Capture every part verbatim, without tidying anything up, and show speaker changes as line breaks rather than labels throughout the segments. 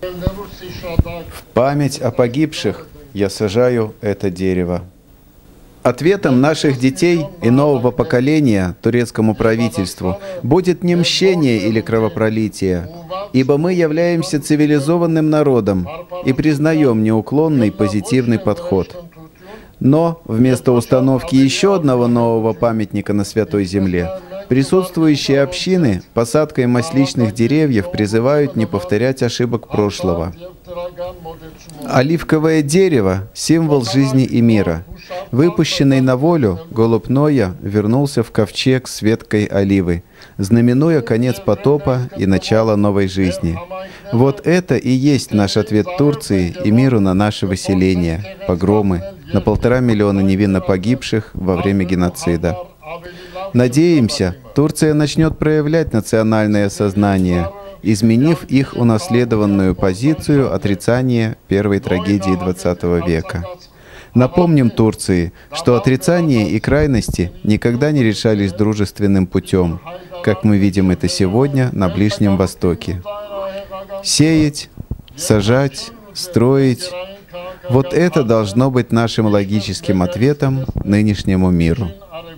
В память о погибших я сажаю это дерево. Ответом наших детей и нового поколения турецкому правительству будет не мщение или кровопролитие, ибо мы являемся цивилизованным народом и признаем неуклонный позитивный подход. Но вместо установки еще одного нового памятника на Святой Земле, присутствующие общины посадкой масличных деревьев призывают не повторять ошибок прошлого. Оливковое дерево – символ жизни и мира. Выпущенный на волю, голубь Ноя вернулся в ковчег с веткой оливы, знаменуя конец потопа и начало новой жизни. Вот это и есть наш ответ Турции и миру на наше выселение, погромы, на полтора миллиона невинно погибших во время геноцида. Надеемся, Турция начнет проявлять национальное сознание, изменив их унаследованную позицию отрицания первой трагедии двадцатого века. Напомним Турции, что отрицание и крайности никогда не решались дружественным путем, как мы видим это сегодня на Ближнем Востоке. Сеять, сажать, строить – вот это должно быть нашим логическим ответом нынешнему миру.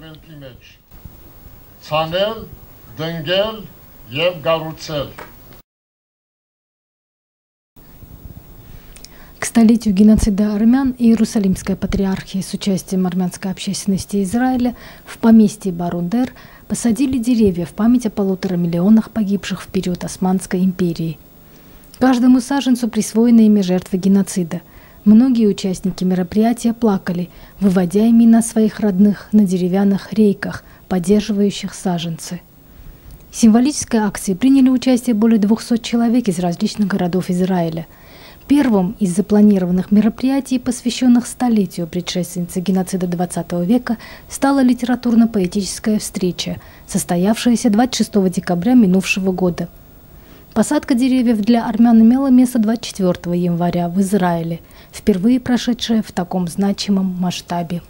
К столетию геноцида армян Иерусалимская патриархия с участием армянской общественности Израиля в поместье Барундер посадили деревья в память о полутора миллионах погибших в период Османской империи. Каждому саженцу присвоены имя жертвы геноцида. Многие участники мероприятия плакали, выводя имена своих родных на деревянных рейках, поддерживающих саженцы. В символической акции приняли участие более двухсот человек из различных городов Израиля. Первым из запланированных мероприятий, посвященных столетию предшественницы геноцида двадцатого века, стала литературно-поэтическая встреча, состоявшаяся двадцать шестого декабря минувшего года. Посадка деревьев для армян имела место двадцать четвёртого января в Израиле, впервые прошедшая в таком значимом масштабе.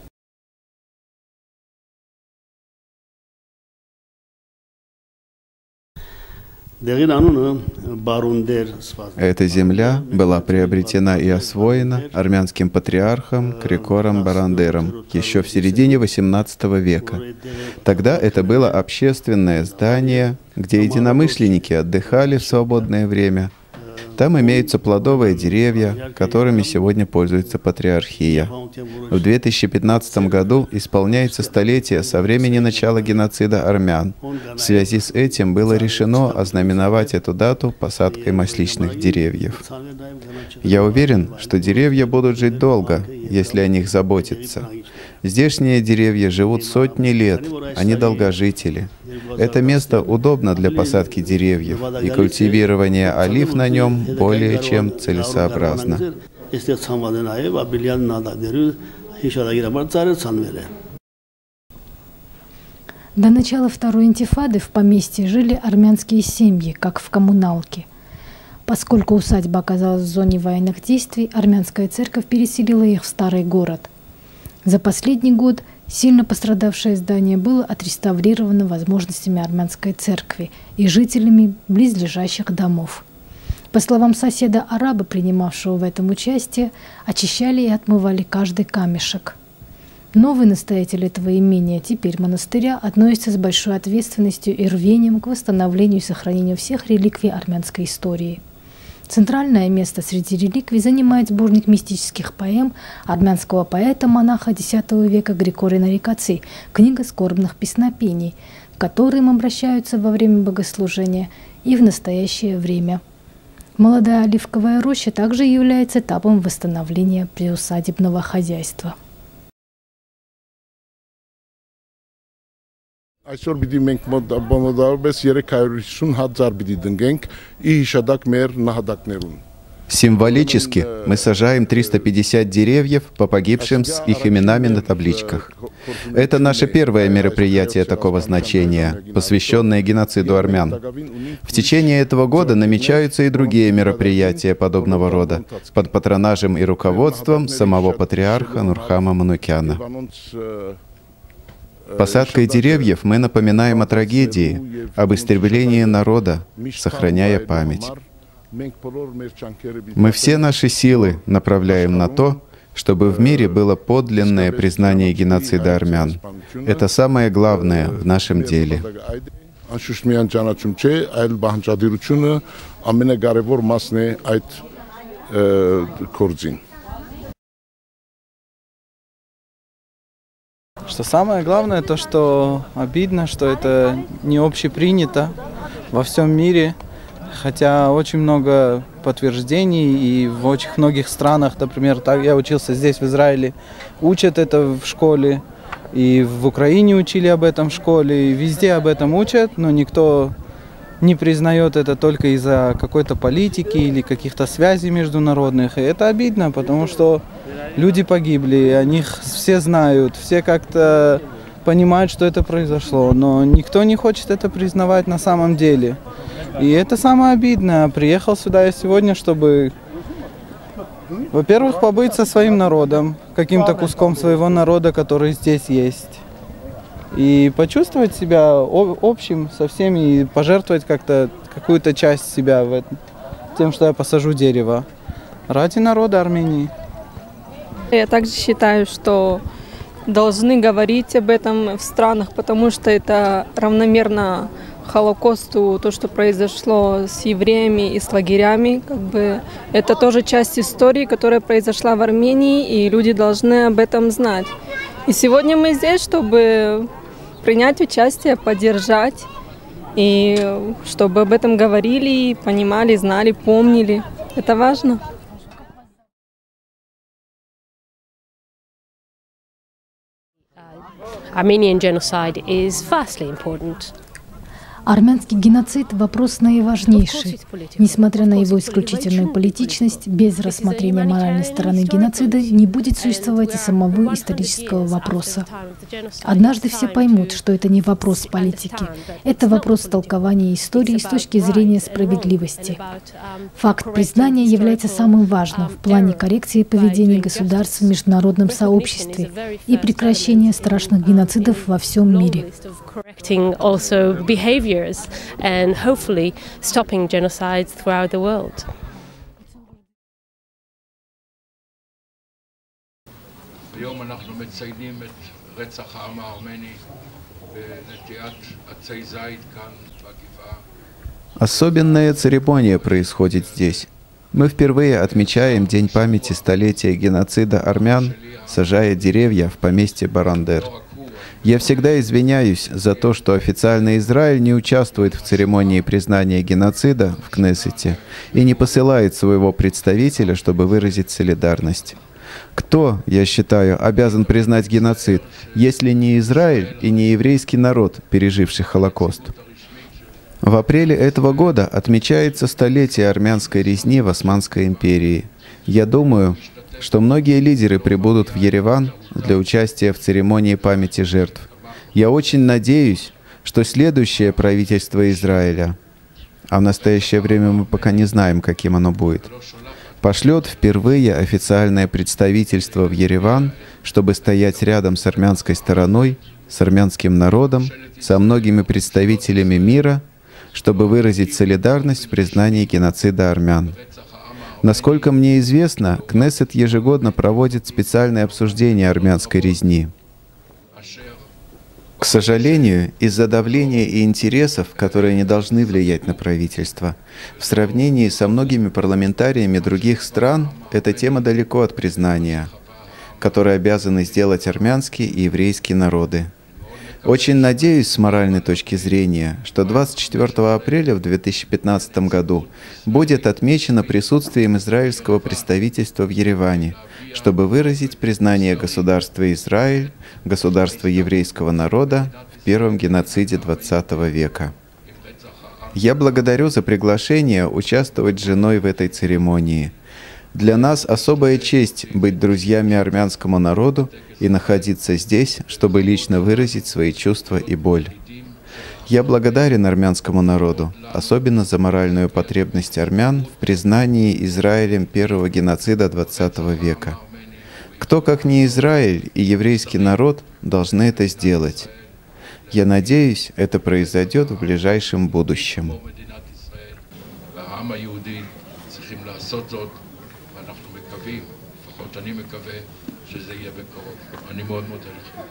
Эта земля была приобретена и освоена армянским патриархом Крикором Барандером еще в середине восемнадцатого века. Тогда это было общественное здание, где единомышленники отдыхали в свободное время. Там имеются плодовые деревья, которыми сегодня пользуется патриархия. В две тысячи пятнадцатом году исполняется столетие со времени начала геноцида армян. В связи с этим было решено ознаменовать эту дату посадкой масличных деревьев. Я уверен, что деревья будут жить долго, если о них заботиться. Здешние деревья живут сотни лет, они долгожители. Это место удобно для посадки деревьев, и культивирование олив на нем более чем целесообразно.
До начала Второй интифады в поместье жили армянские семьи, как в коммуналке. Поскольку усадьба оказалась в зоне военных действий, армянская церковь переселила их в старый город. За последний год сильно пострадавшее здание было отреставрировано возможностями армянской церкви и жителями близлежащих домов. По словам соседа-араба, принимавшего в этом участие, очищали и отмывали каждый камешек. Новый настоятель этого имения, теперь монастыря, относится с большой ответственностью и рвением к восстановлению и сохранению всех реликвий армянской истории. Центральное место среди реликвий занимает сборник мистических поэм армянского поэта-монаха десятого века Григория Нарикаци «Книга скорбных песнопений», к которым обращаются во время богослужения и в настоящее время. Молодая оливковая роща также является этапом восстановления приусадебного хозяйства.
Այսօր պիտի մենք բանոդարպես երեք հարյուր հիսուն հազար պիտի դնգենք ի հիշադակ մեր նահատակներուն.
Символически мы сажаем триста пятьдесят деревьев по погибшим с их именами на табличках. Это наше первое мероприятие такого значения, посвященное геноциду армян. В течение этого года намечаются и другие мероприятия подобного рода, под патронажем и руководством самого патриарха Нурхама Манукяна. Посадкой деревьев мы напоминаем о трагедии, об истреблении народа, сохраняя память. Мы все наши силы направляем на то, чтобы в мире было подлинное признание геноцида армян. Это самое главное в нашем деле.
Что самое главное, то что обидно, что это не общепринято во всем мире, хотя очень много подтверждений и в очень многих странах, например, так я учился здесь, в Израиле, учат это в школе, и в Украине учили об этом в школе, и везде об этом учат, но никто не признает это только из-за какой-то политики или каких-то связей международных. И это обидно, потому что люди погибли, о них все знают, все как-то понимают, что это произошло, но никто не хочет это признавать на самом деле. И это самое обидное. Приехал сюда я сегодня, чтобы, во-первых, побыть со своим народом, каким-то куском своего народа, который здесь есть. И почувствовать себя общим со всеми и пожертвовать как-то какую-то часть себя в этом, тем, что я посажу дерево ради народа Армении.
Я также считаю, что должны говорить об этом в странах, потому что это равномерно Холокосту, то, что произошло с евреями и с лагерями. Как бы, это тоже часть истории, которая произошла в Армении, и люди должны об этом знать. И сегодня мы здесь, чтобы принять участие, поддержать, и чтобы об этом говорили, понимали, знали, помнили. Это важно.
Armenian genocide is vastly important.
Армянский геноцид – вопрос наиважнейший. Несмотря на его исключительную политичность, без рассмотрения моральной стороны геноцида не будет существовать и самого исторического вопроса. Однажды все поймут, что это не вопрос политики. Это вопрос толкования истории с точки зрения справедливости. Факт признания является самым важным в плане коррекции поведения государств в международном сообществе и прекращения страшных геноцидов во всем мире.
And hopefully stopping genocides throughout the world.
היום אנחנו מציינים את רצח העם הארמני בנטיעת עצי זית כאן בגבעה.
Особенная церемония происходит здесь. Мы впервые отмечаем День памяти столетия геноцида армян, сажая деревья в поместье Барандер. Я всегда извиняюсь за то, что официально Израиль не участвует в церемонии признания геноцида в Кнессете и не посылает своего представителя, чтобы выразить солидарность. Кто, я считаю, обязан признать геноцид, если не Израиль и не еврейский народ, переживший Холокост? В апреле этого года отмечается столетие армянской резни в Османской империи. Я думаю, что многие лидеры прибудут в Ереван для участия в церемонии памяти жертв. Я очень надеюсь, что следующее правительство Израиля, а в настоящее время мы пока не знаем, каким оно будет, пошлет впервые официальное представительство в Ереван, чтобы стоять рядом с армянской стороной, с армянским народом, со многими представителями мира, чтобы выразить солидарность в признании геноцида армян. Насколько мне известно, Кнессет ежегодно проводит специальное обсуждение армянской резни. К сожалению, из-за давления и интересов, которые не должны влиять на правительство, в сравнении со многими парламентариями других стран, эта тема далеко от признания, которые обязаны сделать армянские и еврейские народы. Очень надеюсь, с моральной точки зрения, что двадцать четвёртого апреля в две тысячи пятнадцатом году будет отмечено присутствием израильского представительства в Ереване, чтобы выразить признание государства Израиль, государства еврейского народа в первом геноциде двадцатого века. Я благодарю за приглашение участвовать с женой в этой церемонии. Для нас особая честь быть друзьями армянскому народу и находиться здесь, чтобы лично выразить свои чувства и боль. Я благодарен армянскому народу, особенно за моральную потребность армян в признании Израилем первого геноцида двадцатого века. Кто, как не Израиль и еврейский народ, должны это сделать? Я надеюсь, это произойдет в ближайшем будущем.
צריכים לעשות זאת, ואנחנו מקווים, לפחות אני מקווה, שזה יהיה בקרוב. אני מאוד מודה לכם.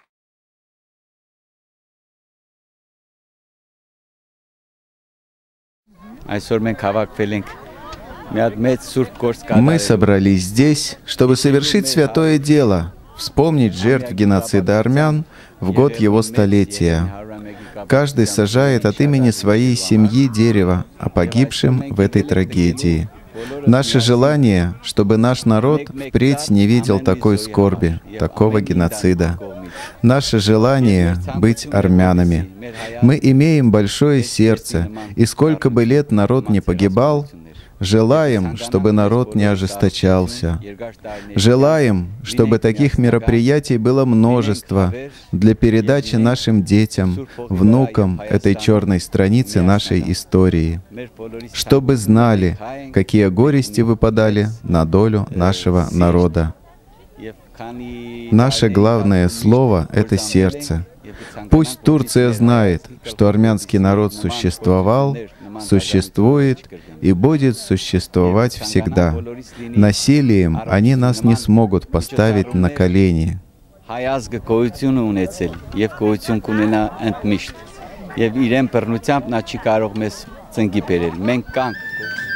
Мы собрались здесь, чтобы совершить святое дело, вспомнить жертв геноцида армян в год его столетия. Каждый сажает от имени своей семьи дерево о погибшем в этой трагедии. Наше желание, чтобы наш народ впредь не видел такой скорби, такого геноцида. Наше желание быть армянами. Мы имеем большое сердце, и сколько бы лет народ не погибал, желаем, чтобы народ не ожесточался. Желаем, чтобы таких мероприятий было множество для передачи нашим детям, внукам этой черной страницы нашей истории. Чтобы знали, какие горести выпадали на долю нашего народа. Наше главное слово — это сердце. Пусть Турция знает, что армянский народ существовал, существует и будет существовать всегда. Насилием они нас не смогут поставить на колени.
Եվ իրեն բռնությամբ նա չի կարող մեզ ծնկի բերել։ Մենք կանք